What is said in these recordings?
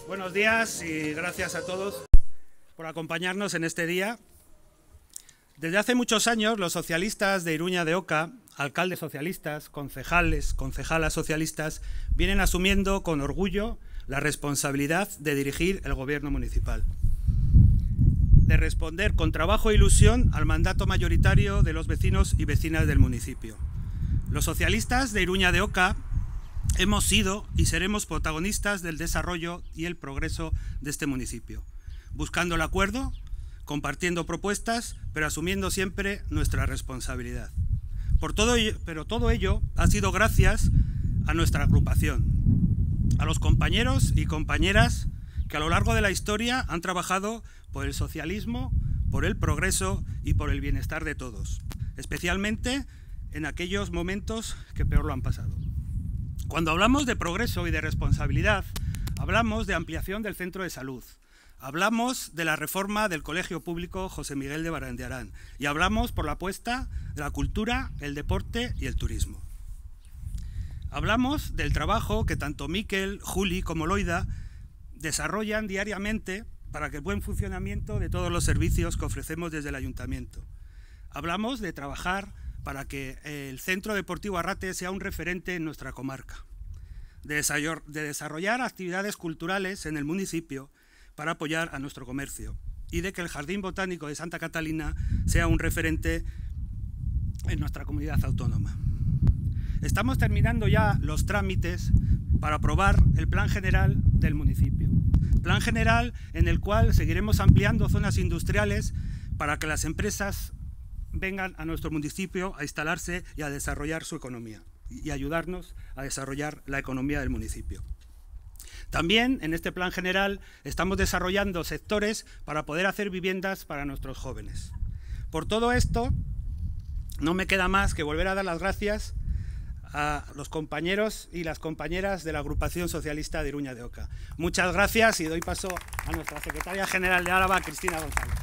Buenos días y gracias a todos por acompañarnos en este día. Desde hace muchos años, los socialistas de Iruña de Oca, alcaldes socialistas, concejales, concejalas socialistas, vienen asumiendo con orgullo la responsabilidad de dirigir el gobierno municipal, de responder con trabajo e ilusión al mandato mayoritario de los vecinos y vecinas del municipio. Los socialistas de Iruña de Oca hemos sido y seremos protagonistas del desarrollo y el progreso de este municipio, buscando el acuerdo, compartiendo propuestas, pero asumiendo siempre nuestra responsabilidad. Pero todo ello ha sido gracias a nuestra agrupación, a los compañeros y compañeras que a lo largo de la historia han trabajado por el socialismo, por el progreso y por el bienestar de todos, especialmente en aquellos momentos que peor lo han pasado. Cuando hablamos de progreso y de responsabilidad, hablamos de ampliación del centro de salud, hablamos de la reforma del Colegio Público José Miguel de Barandiarán y hablamos por la apuesta de la cultura, el deporte y el turismo. Hablamos del trabajo que tanto Miquel, Juli como Loida desarrollan diariamente para que el buen funcionamiento de todos los servicios que ofrecemos desde el Ayuntamiento. Hablamos de trabajar para que el Centro Deportivo Arrate sea un referente en nuestra comarca, de desarrollar actividades culturales en el municipio para apoyar a nuestro comercio y de que el Jardín Botánico de Santa Catalina sea un referente en nuestra comunidad autónoma. Estamos terminando ya los trámites para aprobar el Plan General del municipio. Plan general en el cual seguiremos ampliando zonas industriales para que las empresas vengan a nuestro municipio a instalarse y a desarrollar su economía y ayudarnos a desarrollar la economía del municipio. También en este plan general estamos desarrollando sectores para poder hacer viviendas para nuestros jóvenes. Por todo esto, no me queda más que volver a dar las gracias a los compañeros y las compañeras de la Agrupación Socialista de Iruña de Oca. Muchas gracias y doy paso a nuestra secretaria general de Álava, Cristina González.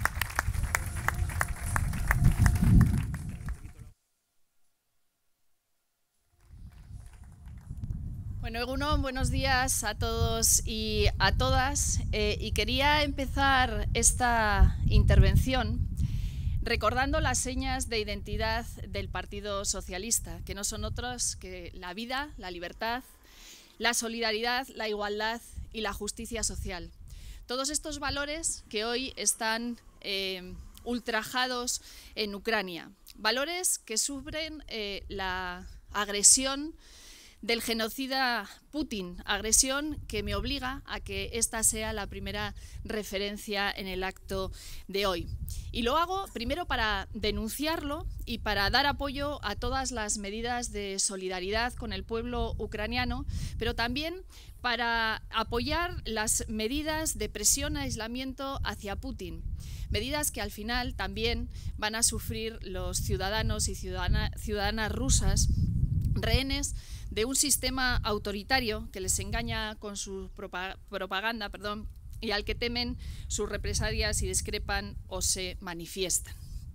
Bueno, Egunon, buenos días a todos y a todas. Y quería empezar esta intervención recordando las señas de identidad del Partido Socialista, que no son otras que la vida, la libertad, la solidaridad, la igualdad y la justicia social. Todos estos valores que hoy están ultrajados en Ucrania. Valores que sufren la agresión del genocida Putin, agresión que me obliga a que esta sea la primera referencia en el acto de hoy. Y lo hago primero para denunciarlo y para dar apoyo a todas las medidas de solidaridad con el pueblo ucraniano, pero también para apoyar las medidas de presión e aislamiento hacia Putin. Medidas que al final también van a sufrir los ciudadanos y ciudadanas rusas, rehenes de un sistema autoritario que les engaña con su propaganda, y al que temen sus represalias y discrepan o se manifiestan.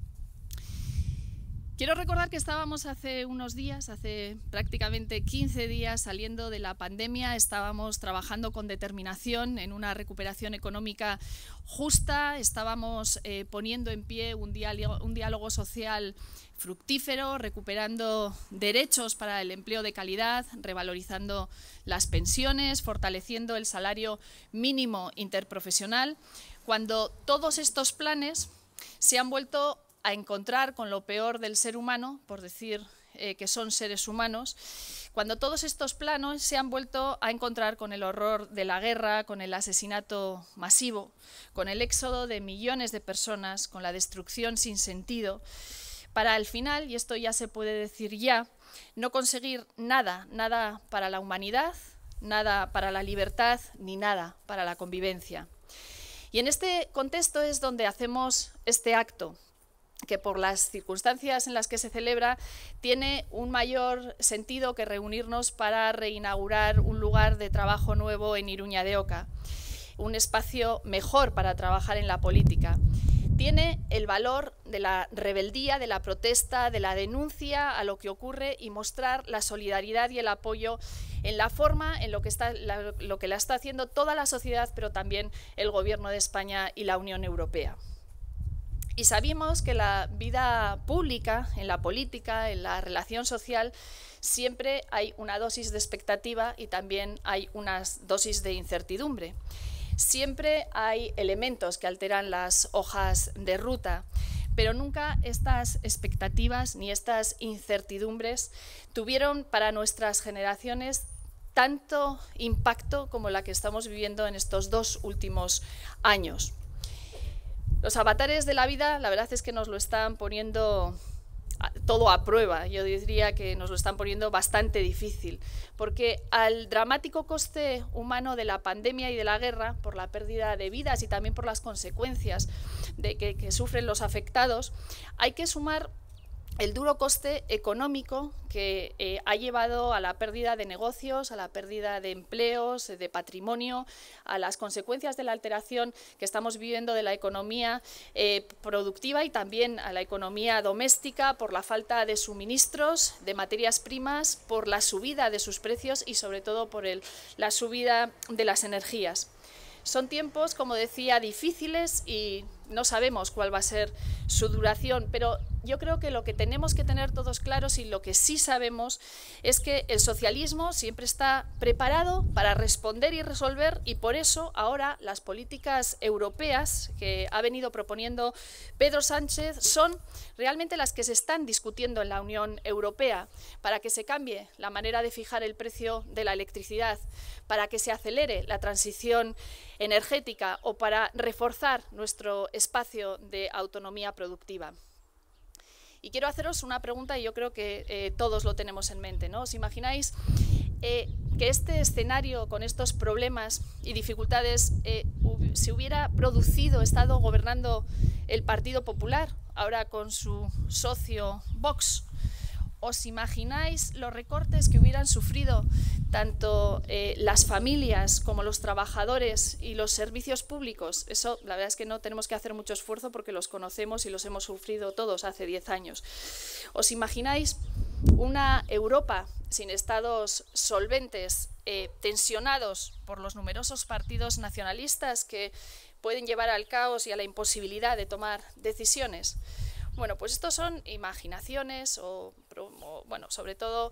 Quiero recordar que estábamos hace unos días, hace prácticamente 15 días saliendo de la pandemia, estábamos trabajando con determinación en una recuperación económica justa, estábamos poniendo en pie un diálogo social fructífero, recuperando derechos para el empleo de calidad, revalorizando las pensiones, fortaleciendo el salario mínimo interprofesional, cuando todos estos planes se han vuelto a encontrar con lo peor del ser humano, por decir que son seres humanos, cuando todos estos planos se han vuelto a encontrar con el horror de la guerra, con el asesinato masivo, con el éxodo de millones de personas, con la destrucción sin sentido, para al final, y esto ya se puede decir ya, no conseguir nada, nada para la humanidad, nada para la libertad, ni nada para la convivencia. Y en este contexto es donde hacemos este acto, que por las circunstancias en las que se celebra tiene un mayor sentido que reunirnos para reinaugurar un lugar de trabajo nuevo en Iruña de Oca, un espacio mejor para trabajar en la política. Tiene el valor de la rebeldía, de la protesta, de la denuncia a lo que ocurre y mostrar la solidaridad y el apoyo en la forma en lo que la está haciendo toda la sociedad, pero también el Gobierno de España y la Unión Europea. Y sabemos que la vida pública, en la política, en la relación social, siempre hay una dosis de expectativa y también hay una dosis de incertidumbre. Siempre hay elementos que alteran las hojas de ruta, pero nunca estas expectativas ni estas incertidumbres tuvieron para nuestras generaciones tanto impacto como la que estamos viviendo en estos 2 últimos años. Los avatares de la vida, la verdad es que nos lo están poniendo todo a prueba. Yo diría que nos lo están poniendo bastante difícil, porque al dramático coste humano de la pandemia y de la guerra, por la pérdida de vidas y también por las consecuencias que sufren los afectados, hay que sumar el duro coste económico que ha llevado a la pérdida de negocios, a la pérdida de empleos, de patrimonio, a las consecuencias de la alteración que estamos viviendo de la economía productiva y también a la economía doméstica por la falta de suministros, de materias primas, por la subida de sus precios y sobre todo por la subida de las energías. Son tiempos, como decía, difíciles y no sabemos cuál va a ser su duración, pero yo creo que lo que tenemos que tener todos claros y lo que sí sabemos es que el socialismo siempre está preparado para responder y resolver, y por eso ahora las políticas europeas que ha venido proponiendo Pedro Sánchez son realmente las que se están discutiendo en la Unión Europea, para que se cambie la manera de fijar el precio de la electricidad, para que se acelere la transición energética o para reforzar nuestro espacio de autonomía productiva. Y quiero haceros una pregunta y yo creo que todos lo tenemos en mente, ¿no? ¿Os imagináis que este escenario con estos problemas y dificultades se hubiera producido, estado gobernando el Partido Popular, ahora con su socio Vox? ¿Os imagináis los recortes que hubieran sufrido tanto las familias como los trabajadores y los servicios públicos? Eso, la verdad es que no tenemos que hacer mucho esfuerzo porque los conocemos y los hemos sufrido todos hace 10 años. ¿Os imagináis una Europa sin estados solventes, tensionados por los numerosos partidos nacionalistas que pueden llevar al caos y a la imposibilidad de tomar decisiones? Bueno, pues estos son imaginaciones o bueno, sobre todo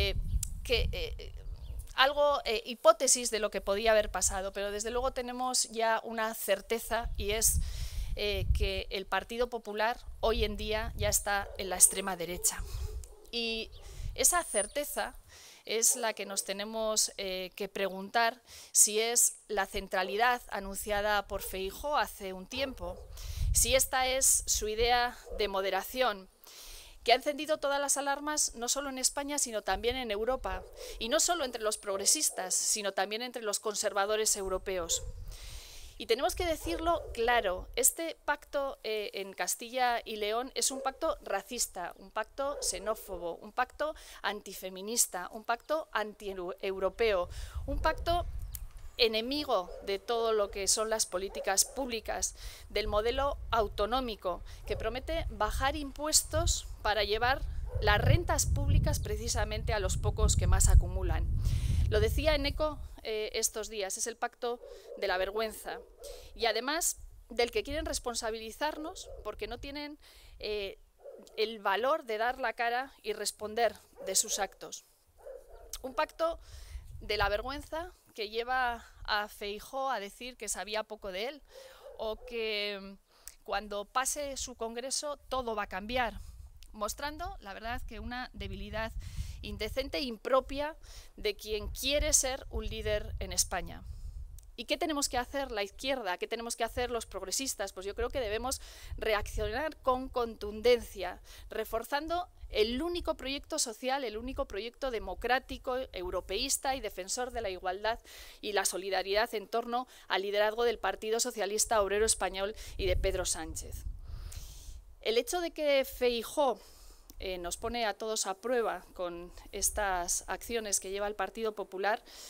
hipótesis de lo que podía haber pasado, pero desde luego tenemos ya una certeza y es que el Partido Popular hoy en día ya está en la extrema derecha. Y esa certeza es la que nos tenemos que preguntar si es la centralidad anunciada por Feijóo hace un tiempo, si esta es su idea de moderación, que ha encendido todas las alarmas no solo en España, sino también en Europa, y no solo entre los progresistas, sino también entre los conservadores europeos. Y tenemos que decirlo claro, este pacto en Castilla y León es un pacto racista, un pacto xenófobo, un pacto antifeminista, un pacto antieuropeo, un pacto enemigo de todo lo que son las políticas públicas, del modelo autonómico, que promete bajar impuestos para llevar las rentas públicas precisamente a los pocos que más acumulan. Lo decía Eneco estos días, es el pacto de la vergüenza y además del que quieren responsabilizarnos porque no tienen el valor de dar la cara y responder de sus actos. Un pacto de la vergüenza que lleva a Feijóo a decir que sabía poco de él o que cuando pase su congreso todo va a cambiar, mostrando, la verdad, que una debilidad indecente e impropia de quien quiere ser un líder en España. ¿Y qué tenemos que hacer la izquierda? ¿Qué tenemos que hacer los progresistas? Pues yo creo que debemos reaccionar con contundencia, reforzando el único proyecto social, el único proyecto democrático, europeísta y defensor de la igualdad y la solidaridad en torno al liderazgo del Partido Socialista Obrero Español y de Pedro Sánchez. El hecho de que Feijóo nos pone a todos a prueba con estas acciones que lleva el Partido Popular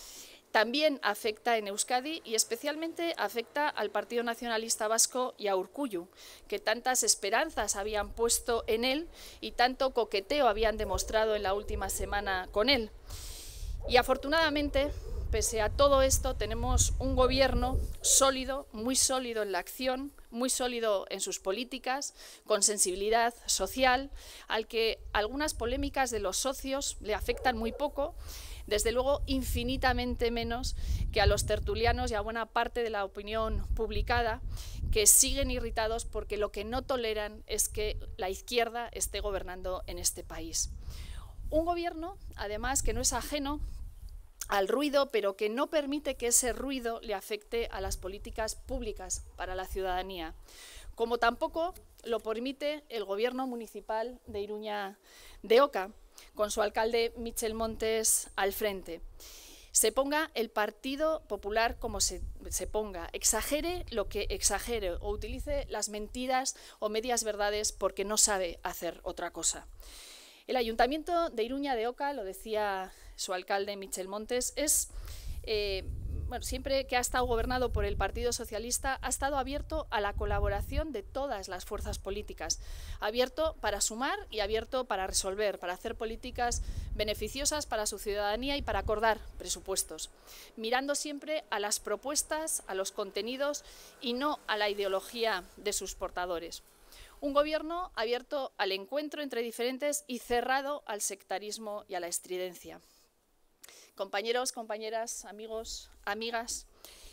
también afecta en Euskadi y especialmente afecta al Partido Nacionalista Vasco y a Urkullu, que tantas esperanzas habían puesto en él y tanto coqueteo habían demostrado en la última semana con él. Y afortunadamente, pese a todo esto, tenemos un gobierno sólido, muy sólido en la acción, muy sólido en sus políticas, con sensibilidad social, al que algunas polémicas de los socios le afectan muy poco, desde luego infinitamente menos que a los tertulianos y a buena parte de la opinión publicada, que siguen irritados porque lo que no toleran es que la izquierda esté gobernando en este país. Un gobierno, además, que no es ajeno al ruido, pero que no permite que ese ruido le afecte a las políticas públicas para la ciudadanía, como tampoco lo permite el gobierno municipal de Iruña de Oca, con su alcalde Michel Montes al frente. Se ponga el Partido Popular como se ponga, exagere lo que exagere o utilice las mentiras o medias verdades porque no sabe hacer otra cosa. El Ayuntamiento de Iruña de Oca, lo decía su alcalde Michel Montes, es siempre que ha estado gobernado por el Partido Socialista, ha estado abierto a la colaboración de todas las fuerzas políticas, abierto para sumar y abierto para resolver, para hacer políticas beneficiosas para su ciudadanía y para acordar presupuestos, mirando siempre a las propuestas, a los contenidos y no a la ideología de sus portadores. Un gobierno abierto al encuentro entre diferentes y cerrado al sectarismo y a la estridencia. Compañeros, compañeras, amigos, amigas,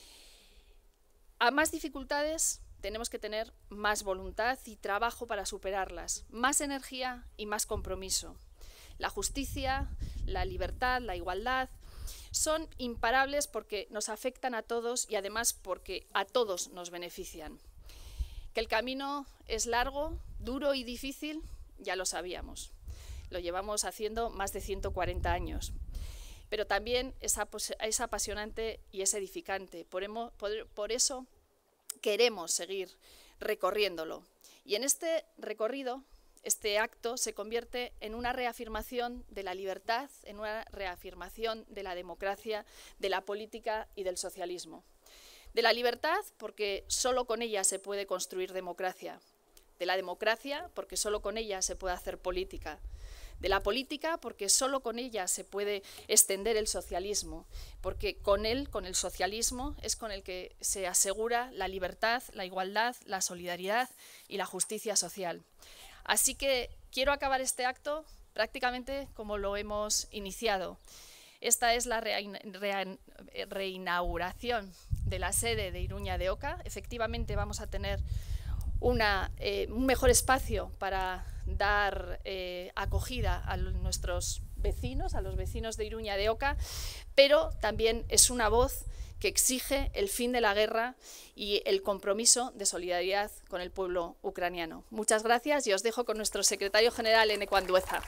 a más dificultades tenemos que tener más voluntad y trabajo para superarlas, más energía y más compromiso. La justicia, la libertad, la igualdad son imparables porque nos afectan a todos y además porque a todos nos benefician. Que el camino es largo, duro y difícil, ya lo sabíamos. Lo llevamos haciendo más de 140 años. Pero también es apasionante y es edificante. Por eso queremos seguir recorriéndolo. Y en este recorrido, este acto se convierte en una reafirmación de la libertad, en una reafirmación de la democracia, de la política y del socialismo. De la libertad, porque solo con ella se puede construir democracia. De la democracia, porque solo con ella se puede hacer política. De la política, porque solo con ella se puede extender el socialismo, porque con el socialismo, es con el que se asegura la libertad, la igualdad, la solidaridad y la justicia social. Así que quiero acabar este acto prácticamente como lo hemos iniciado. Esta es la reinauguración de la sede de Iruña de Oca. Efectivamente vamos a tener un mejor espacio para dar acogida a nuestros vecinos, a los vecinos de Iruña de Oca, pero también es una voz que exige el fin de la guerra y el compromiso de solidaridad con el pueblo ucraniano. Muchas gracias y os dejo con nuestro secretario general, Eneko Andueza.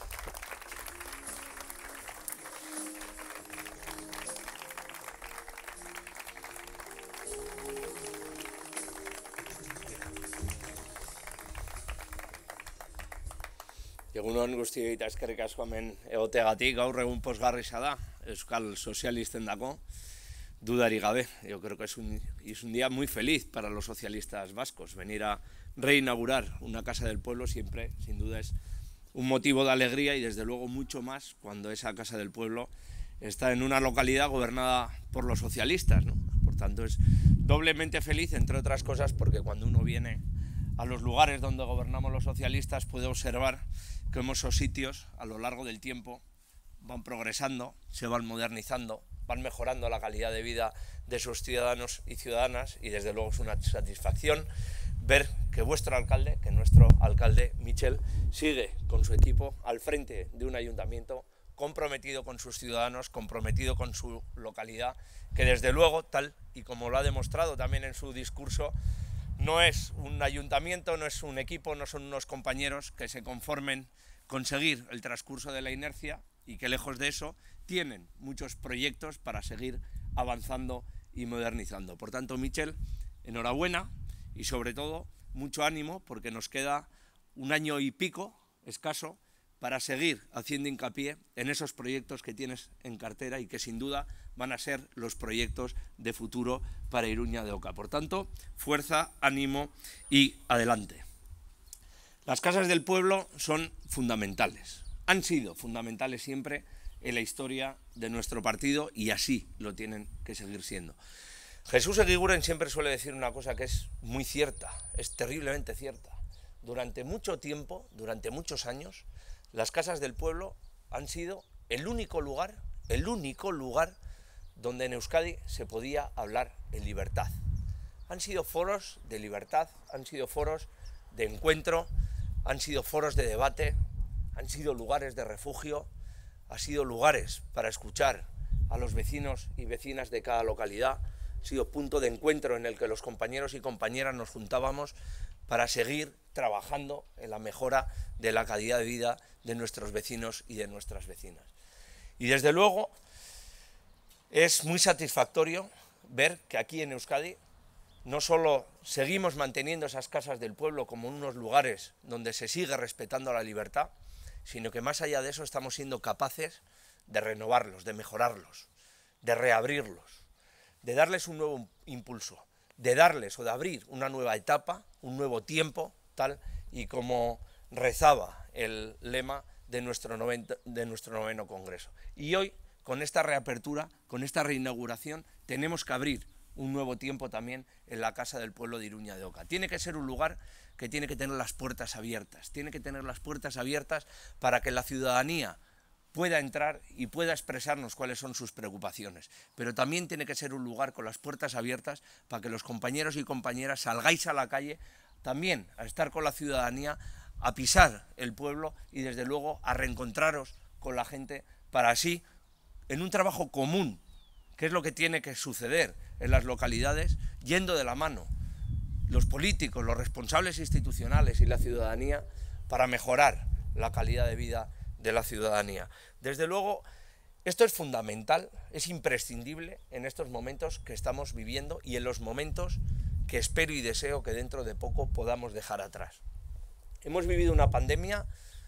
Egunon guztioi eta eskerrik asko hemen egoteagatik, gaur egun pozgarria da Euskal Sozialisten dako, dudarik gabe. Yo creo que es un día muy feliz para los socialistas vascos. Venir a reinaugurar una Casa del Pueblo siempre, sin duda, es un motivo de alegría y desde luego mucho más cuando esa Casa del Pueblo está en una localidad gobernada por los socialistas, ¿no? Por tanto, es doblemente feliz, entre otras cosas, porque cuando uno viene a los lugares donde gobernamos los socialistas puede observar que esos sitios a lo largo del tiempo van progresando, se van modernizando, van mejorando la calidad de vida de sus ciudadanos y ciudadanas y desde luego es una satisfacción ver que vuestro alcalde, que nuestro alcalde Michel, sigue con su equipo al frente de un ayuntamiento comprometido con sus ciudadanos, comprometido con su localidad, que desde luego, tal y como lo ha demostrado también en su discurso, no es un ayuntamiento, no es un equipo, no son unos compañeros que se conformen con seguir el transcurso de la inercia y que lejos de eso tienen muchos proyectos para seguir avanzando y modernizando. Por tanto, Michel, enhorabuena y sobre todo mucho ánimo porque nos queda un año y pico escaso para seguir haciendo hincapié en esos proyectos que tienes en cartera y que sin duda van a ser los proyectos de futuro para Iruña de Oca. Por tanto, fuerza, ánimo y adelante. Las casas del pueblo son fundamentales, han sido fundamentales siempre en la historia de nuestro partido y así lo tienen que seguir siendo. Jesús Eguiguren siempre suele decir una cosa que es muy cierta, es terriblemente cierta. Durante mucho tiempo, durante muchos años, las casas del pueblo han sido el único lugar donde en Euskadi se podía hablar en libertad. Han sido foros de libertad, han sido foros de encuentro, han sido foros de debate, han sido lugares de refugio, han sido lugares para escuchar a los vecinos y vecinas de cada localidad, ha sido punto de encuentro en el que los compañeros y compañeras nos juntábamos para seguir trabajando en la mejora de la calidad de vida de nuestros vecinos y de nuestras vecinas. Y desde luego es muy satisfactorio ver que aquí en Euskadi no solo seguimos manteniendo esas casas del pueblo como unos lugares donde se sigue respetando la libertad, sino que más allá de eso estamos siendo capaces de renovarlos, de mejorarlos, de reabrirlos, de darles un nuevo impulso, de darles o de abrir una nueva etapa, un nuevo tiempo, tal y como rezaba el lema de nuestro noveno congreso. Y hoy, con esta reapertura, con esta reinauguración, tenemos que abrir un nuevo tiempo también en la Casa del Pueblo de Iruña de Oca. Tiene que ser un lugar que tiene que tener las puertas abiertas, tiene que tener las puertas abiertas para que la ciudadanía pueda entrar y pueda expresarnos cuáles son sus preocupaciones, pero también tiene que ser un lugar con las puertas abiertas para que los compañeros y compañeras salgáis a la calle también a estar con la ciudadanía, a pisar el pueblo y desde luego a reencontraros con la gente para así, en un trabajo común, que es lo que tiene que suceder en las localidades, yendo de la mano los políticos, los responsables institucionales y la ciudadanía para mejorar la calidad de vida de la ciudadanía. Desde luego, esto es fundamental, es imprescindible en estos momentos que estamos viviendo y en los momentos que espero y deseo que dentro de poco podamos dejar atrás. Hemos vivido una pandemia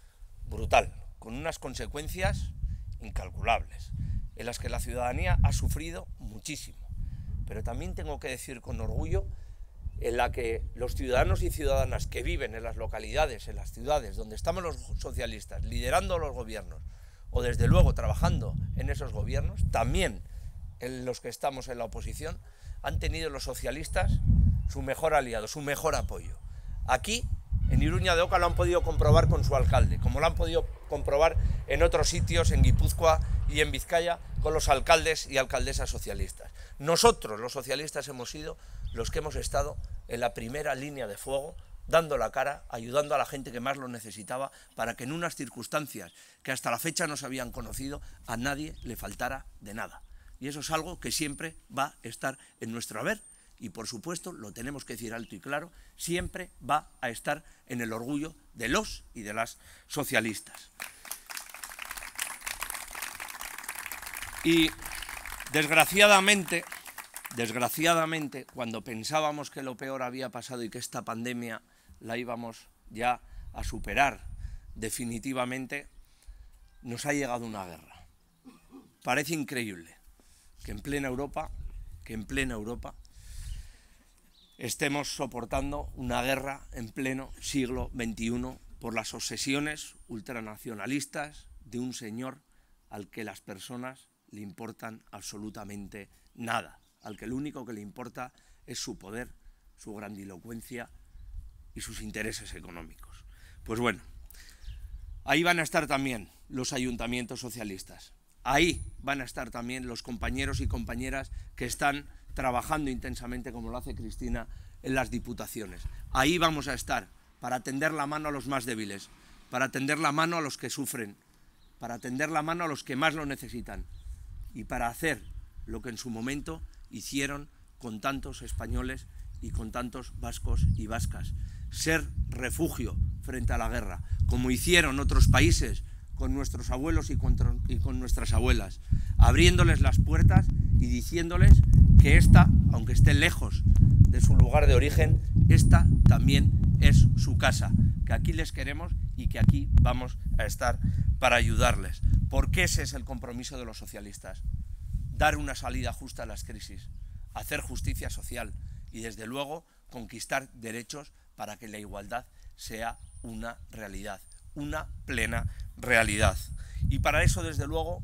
brutal, con unas consecuencias incalculables, en las que la ciudadanía ha sufrido muchísimo, pero también tengo que decir con orgullo en la que los ciudadanos y ciudadanas que viven en las localidades, en las ciudades donde estamos los socialistas, liderando los gobiernos o desde luego trabajando en esos gobiernos, también en los que estamos en la oposición, han tenido los socialistas su mejor aliado, su mejor apoyo. Aquí, en Iruña de Oca, lo han podido comprobar con su alcalde, como lo han podido comprobar en otros sitios, en Guipúzcoa y en Vizcaya, con los alcaldes y alcaldesas socialistas. Nosotros, los socialistas, hemos sido los que hemos estado en la primera línea de fuego, dando la cara, ayudando a la gente que más lo necesitaba, para que en unas circunstancias que hasta la fecha no se habían conocido, a nadie le faltara de nada. Y eso es algo que siempre va a estar en nuestro haber. Y por supuesto, lo tenemos que decir alto y claro, siempre va a estar en el orgullo de los y de las socialistas. Y desgraciadamente, cuando pensábamos que lo peor había pasado y que esta pandemia la íbamos ya a superar definitivamente, nos ha llegado una guerra. Parece increíble que en plena Europa estemos soportando una guerra en pleno siglo XXI por las obsesiones ultranacionalistas de un señor al que las personas le importan absolutamente nada, al que lo único que le importa es su poder, su grandilocuencia y sus intereses económicos. Pues bueno, ahí van a estar también los ayuntamientos socialistas, ahí van a estar también los compañeros y compañeras que están trabajando intensamente, como lo hace Cristina, en las diputaciones. Ahí vamos a estar para tender la mano a los más débiles, para tender la mano a los que sufren, para tender la mano a los que más lo necesitan y para hacer lo que en su momento hicieron con tantos españoles y con tantos vascos y vascas, ser refugio frente a la guerra, como hicieron otros países con nuestros abuelos y con nuestras abuelas, abriéndoles las puertas y diciéndoles que esta, aunque esté lejos de su lugar de origen, esta también es su casa, que aquí les queremos y que aquí vamos a estar para ayudarles. Porque ese es el compromiso de los socialistas, dar una salida justa a las crisis, hacer justicia social y, desde luego, conquistar derechos para que la igualdad sea una realidad, una plena realidad. Y para eso, desde luego,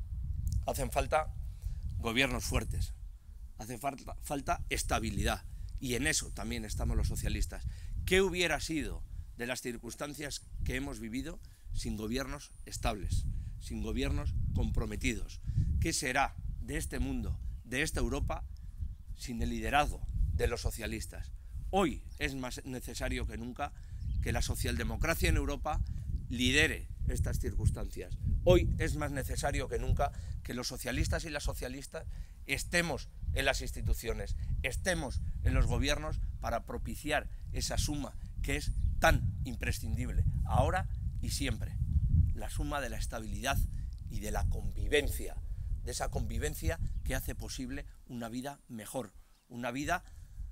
hacen falta gobiernos fuertes, hace falta estabilidad, y en eso también estamos los socialistas. ¿Qué hubiera sido de las circunstancias que hemos vivido sin gobiernos estables, sin gobiernos comprometidos? ¿Qué será de este mundo, de esta Europa, sin el liderazgo de los socialistas? Hoy es más necesario que nunca que la socialdemocracia en Europa lidere estas circunstancias. Hoy es más necesario que nunca que los socialistas y las socialistas estemos en las instituciones, estemos en los gobiernos para propiciar esa suma que es tan imprescindible ahora y siempre, la suma de la estabilidad y de la convivencia, de esa convivencia que hace posible una vida mejor, una vida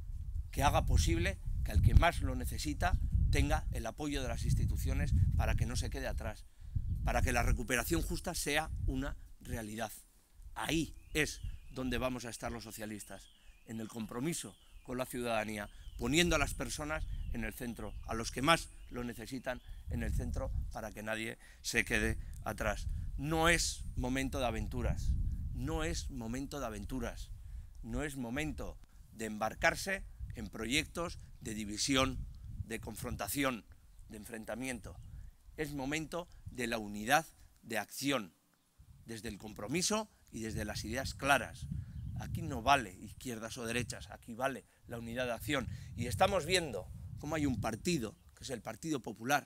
que haga posible que el que más lo necesita tenga el apoyo de las instituciones para que no se quede atrás, para que la recuperación justa sea una realidad. Ahí es donde vamos a estar los socialistas, en el compromiso con la ciudadanía, poniendo a las personas en el centro, a los que más lo necesitan en el centro, para que nadie se quede atrás. No es momento de aventuras, no es momento de aventuras, no es momento de embarcarse en proyectos de división, de confrontación, de enfrentamiento. Es momento de la unidad de acción, desde el compromiso y desde las ideas claras. Aquí no vale izquierdas o derechas, aquí vale la unidad de acción. Y estamos viendo cómo hay un partido, que es el Partido Popular,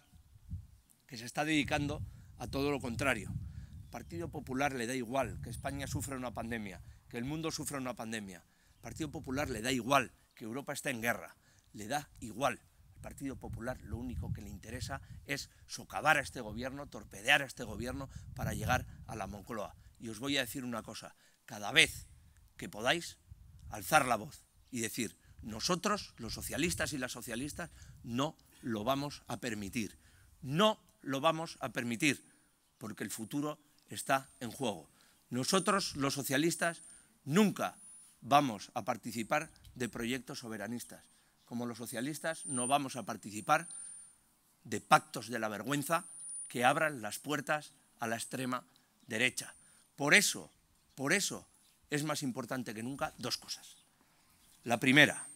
que se está dedicando a todo lo contrario. El Partido Popular le da igual que España sufra una pandemia, que el mundo sufra una pandemia. Al Partido Popular le da igual que Europa esté en guerra, le da igual. Al Partido Popular lo único que le interesa es socavar a este gobierno, torpedear a este gobierno para llegar a la Moncloa. Y os voy a decir una cosa, cada vez que podáis, alzar la voz y decir: nosotros, los socialistas y las socialistas, no lo vamos a permitir. No lo vamos a permitir, porque el futuro está en juego. Nosotros, los socialistas, nunca vamos a participar de proyectos soberanistas. Como los socialistas, no vamos a participar de pactos de la vergüenza que abran las puertas a la extrema derecha. Por eso es más importante que nunca dos cosas. La primera,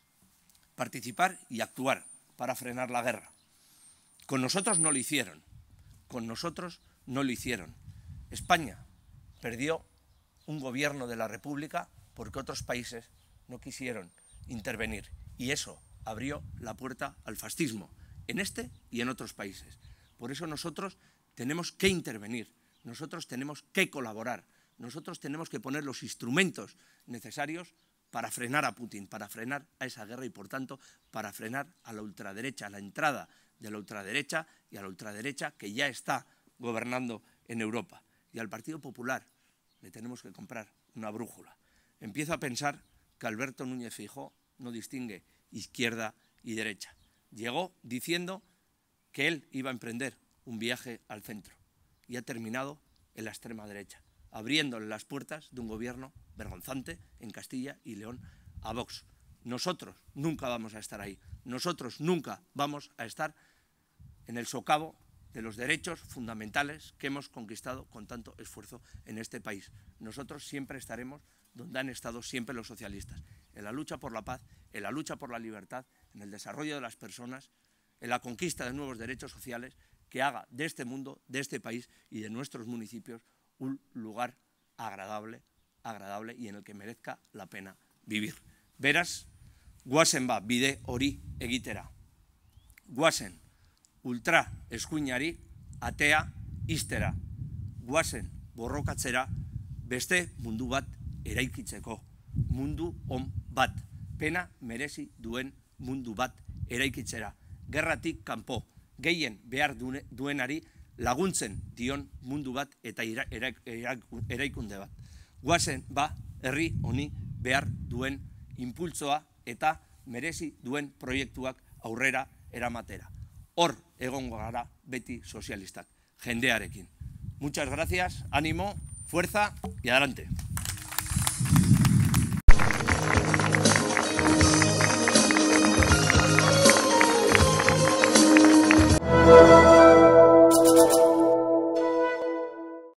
participar y actuar para frenar la guerra. Con nosotros no lo hicieron, con nosotros no lo hicieron. España perdió un gobierno de la República porque otros países no quisieron intervenir, y eso abrió la puerta al fascismo, en este y en otros países. Por eso nosotros tenemos que intervenir, nosotros tenemos que colaborar, nosotros tenemos que poner los instrumentos necesarios para frenar a Putin, para frenar a esa guerra y, por tanto, para frenar a la ultraderecha, a la entrada de la ultraderecha y a la ultraderecha que ya está gobernando en Europa. Y al Partido Popular le tenemos que comprar una brújula. Empiezo a pensar que Alberto Núñez Feijóo no distingue izquierda y derecha. Llegó diciendo que él iba a emprender un viaje al centro y ha terminado en la extrema derecha, abriéndole las puertas de un gobierno vergonzante en Castilla y León a Vox. Nosotros nunca vamos a estar ahí, nosotros nunca vamos a estar en el socavo de los derechos fundamentales que hemos conquistado con tanto esfuerzo en este país. Nosotros siempre estaremos donde han estado siempre los socialistas, en la lucha por la paz, en la lucha por la libertad, en el desarrollo de las personas, en la conquista de nuevos derechos sociales que haga de este mundo, de este país y de nuestros municipios un lugar agradable y en el que merezca la pena vivir. Beraz, guazen ba bide hori egitera. Guazen ultra eskuinari atea ixtera. Guazen borrokatzera beste mundu bat eraikitzeko. Mundu on bat. Pena merezi duen mundu bat eraikitzera. Gerratik kanpo, gehien behar duenari laguntzen dion mundu bat eta eraikunde bat. Guazen ba herri honi behar duen impultsoa eta merezi duen proiektuak aurrera eramatera. Hor egongo gara beti sozialistak, jendearekin. Muchas gracias, ánimo, fuerza y adelante.